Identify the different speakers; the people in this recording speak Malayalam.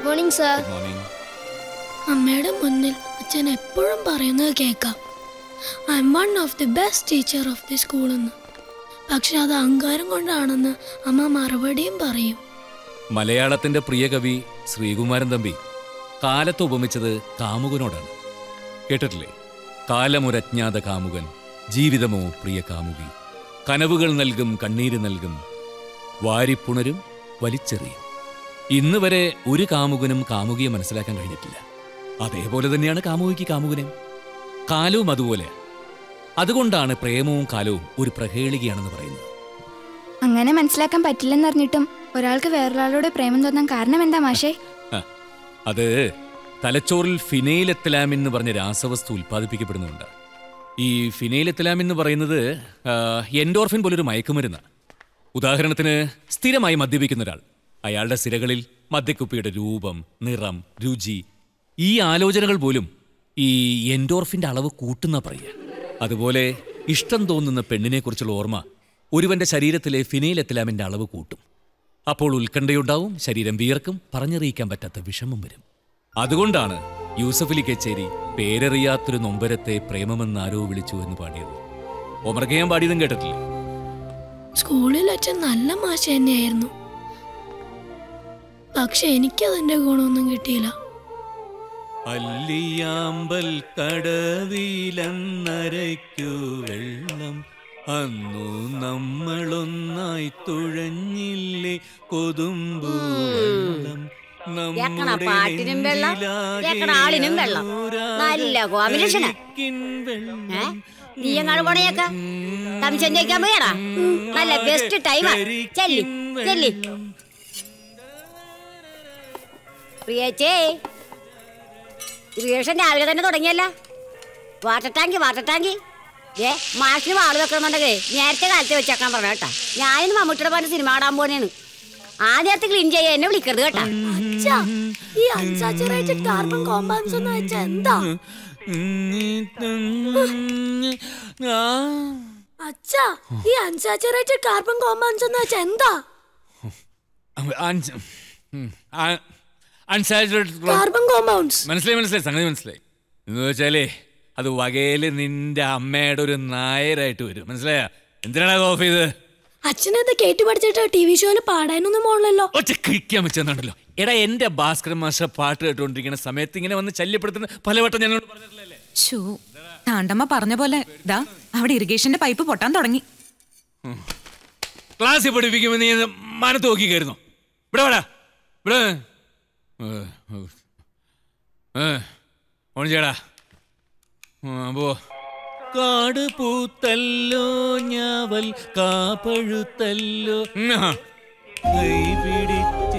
Speaker 1: Good morning sir.
Speaker 2: Good morning.
Speaker 3: അമ്മയുടെ മുന്നിൽ അച്ഛൻ എപ്പോഴും പറയുന്നത് കേൾക്കാം, I am one of the best teacher of the school എന്ന്. പക്ഷെ അത് അഹങ്കാരം കൊണ്ടാണെന്ന് അമ്മ മറുപടിയും പറയും.
Speaker 2: മലയാളത്തിന്റെ പ്രിയ കവി ശ്രീകുമാരൻ തമ്പി കാലത്ത് ഉപമിച്ചത് കാമുകനോടാണ്. കേട്ടിട്ടില്ലേ? കാലമൊരജ്ഞാത കാമുകൻ, ജീവിതമോ പ്രിയ കാമുകി, കനവുകൾ നൽകും കണ്ണീര് നൽകും, വാരിപ്പുണരും വലിച്ചെറിയും. ഇന്ന് വരെ ഒരു കാമുകനും കാമുകിയെ മനസ്സിലാക്കാൻ കഴിഞ്ഞിട്ടില്ല. അതേപോലെ തന്നെയാണ് കാമുകിക്ക് കാമുകനും. കാലവും അതുപോലെ. അതുകൊണ്ടാണ് പ്രേമവും കാലവും ഒരു പ്രഹേളികയാണെന്ന് പറയുന്നത്.
Speaker 4: അങ്ങനെ മനസ്സിലാക്കാൻ പറ്റില്ലെന്നറിഞ്ഞിട്ടും ഒരാൾക്ക് വേറൊരാളോട് പ്രേമം തോന്നാൻ കാരണം എന്താ മാഷേ?
Speaker 2: അത് തലച്ചോറിൽ ഫിനൈലെത്തലാമിൻ എന്ന് പറഞ്ഞ രാസവസ്തു ഉൽപ്പാദിപ്പിക്കപ്പെടുന്നുണ്ട്. ഈ ഫിനൈലെത്തലാമിൻ എന്ന് പറയുന്നത് എൻഡോർഫിൻ പോലൊരു മയക്കുമരുന്നാണ്. ഉദാഹരണത്തിന്, സ്ഥിരമായി മദ്യപിക്കുന്ന ഒരാൾ, അയാളുടെ സിരകളിൽ മദ്യക്കുപ്പിയുടെ രൂപം, നിറം, രുചി, ഈ ആലോചനകൾ പോലും ഈ എൻഡോർഫിൻ്റെ അളവ് കൂട്ടുന്ന പറയുക. അതുപോലെ ഇഷ്ടം തോന്നുന്ന പെണ്ണിനെക്കുറിച്ചുള്ള ഓർമ്മ ഒരുവന്റെ ശരീരത്തിലെ ഫിനൈലെത്തലാമിൻ്റെ അളവ് കൂട്ടും. അപ്പോൾ ഉത്കണ്ഠയുണ്ടാവും, ശരീരം വിയർക്കും, പറഞ്ഞറിയിക്കാൻ പറ്റാത്ത വിഷമം വരും. അതുകൊണ്ടാണ് യൂസഫ് അലി കച്ചേരി പേരറിയാത്തൊരു നൊമ്പരത്തെ പ്രേമമെന്നാരോ വിളിച്ചു എന്ന് പാടിയത്. ഒമർ ഖയ്യാം പാടിയതും കേട്ടിട്ടില്ലേ?
Speaker 3: സ്കൂളിൽ അച്ഛൻ നല്ല മാഷ തന്നെയായിരുന്നു. പക്ഷെ എനിക്കതിന്റെ ഗുണമൊന്നും കിട്ടിയില്ല.
Speaker 2: അല്ലിയാമ്പൽ കടവിലന്നരയ്ക്കു വെള്ളം, അന്നു നമ്മളൊന്നായി തുഴഞ്ഞില്ലേ കൊതുമ്പു വെള്ളം,
Speaker 5: പാട്ടിനും വെള്ളം, ആളിനും വെള്ളം. നല്ല കോമ്പിനേഷനാ. നീ എങ്ങാട് പോണേക്ക സംശയം ചോദിക്കാൻ പോയാടാ? നല്ല ബെസ്റ്റ് ടൈമാ. ചെല്ലി ചെല്ലി പ്രിയച്ചേ, ക്രിയേഷൻ രാവിലെ തന്നെ തുടങ്ങിയല്ല. വാട്ടർ ടാങ്കി മാഷിന് വാള് വെക്കണമെന്നുണ്ടെങ്കിൽ നേരത്തെ കാലത്തെ വെച്ചേക്കാൻ പറഞ്ഞ കേട്ടാ. ഞാനിന്ന് മമ്മൂട്ടിയുടെ പറഞ്ഞ സിനിമ കാണാൻ പോണേണ്. ആ നേരത്തെ ക്ലീൻ ചെയ്യാൻ എന്നെ വിളിക്കരുത് കേട്ടാ.
Speaker 3: ഈ അൺസാച്ചുറേറ്റഡ് കാർബൺ കോമ്പൗണ്ട്സ് എന്ന് വെച്ചാൽ എന്താ? അച്ഛാ, ഈ അൺസാച്ചുറേറ്റഡ് കാർബൺ കോമ്പൗണ്ട്സ് എന്ന് വെച്ചാൽ എന്താ? കാർബൺ കോമ്പൗണ്ട്സ്
Speaker 2: മനസ്സിലായി, സംഗതി മനസ്സിലായി. എന്ന് വെച്ചാലേ അത് വകയില് നിന്റെ അമ്മയുടെ ഒരു നായരായിട്ട് വരും. മനസ്സിലായ? എന്തിനാണ് ഓഫ് ചെയ്ത്?
Speaker 3: അച്ഛനത് കേട്ടു പഠിച്ചിട്ട് ടി വി ഷോയില് പാടാനൊന്നും പോകണല്ലോ.
Speaker 2: കഴിക്കാൻ വെച്ചെന്നുണ്ടല്ലോ. എടാ, എന്റെ ഭാസ്കരൻ മാഷ പാട്ട് കേട്ടുകൊണ്ടിരിക്കുന്ന സമയത്ത് ഇങ്ങനെ വന്ന് ശല്യപ്പെടുത്തുന്ന പലവട്ടം ഞങ്ങളോട് പറഞ്ഞിട്ടില്ലല്ലേ?
Speaker 6: താണ്ടമ്മ പറഞ്ഞ പോലെ ദാ അവിടെ ഇറിഗേഷന്റെ പൈപ്പ് പൊട്ടാൻ തുടങ്ങി.
Speaker 2: ക്ലാസ്സിൽ പഠിപ്പിക്കുമ്പോ നീ മനത്ത് നോക്കി കയറുന്നു. ഇവിടെ വേടാ, ഇവിടെ ഓണിച്ചേടാ പോ. കാട് പൂത്തല്ലോ ഞാവൽ കാപ്പഴുത്തല്ലോ കൈപിടി